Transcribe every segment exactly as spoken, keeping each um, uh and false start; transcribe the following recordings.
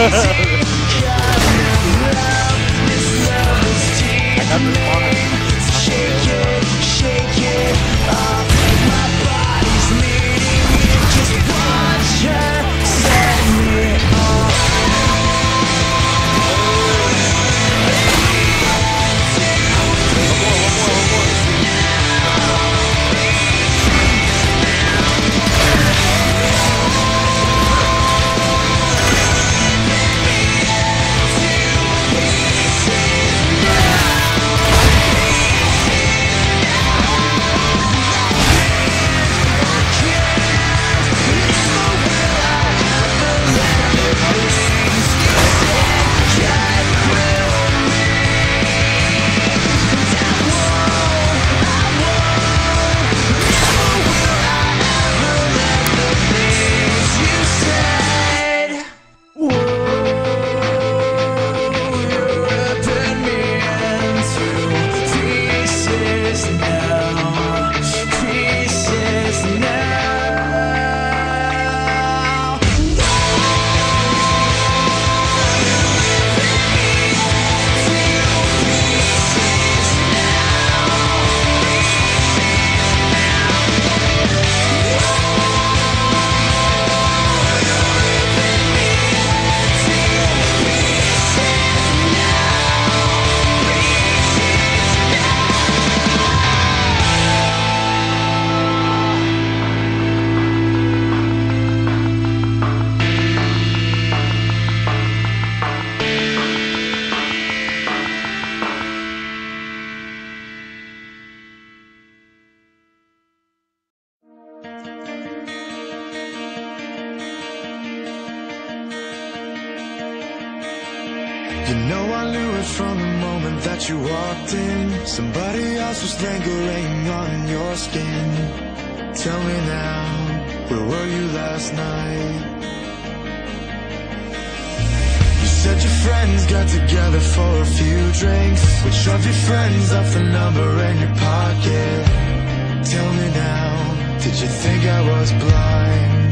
I got this one. Shake it, shake it off. My body's needing you. Just watch her set me off. You know I knew it from the moment that you walked in. Somebody else was lingering on your skin. Tell me now, where were you last night? You said your friends got together for a few drinks. Which of your friends left the number in your pocket? Tell me now, did you think I was blind?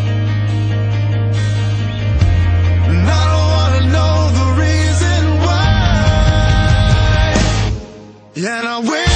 And I don't wanna know the reason why. And I wish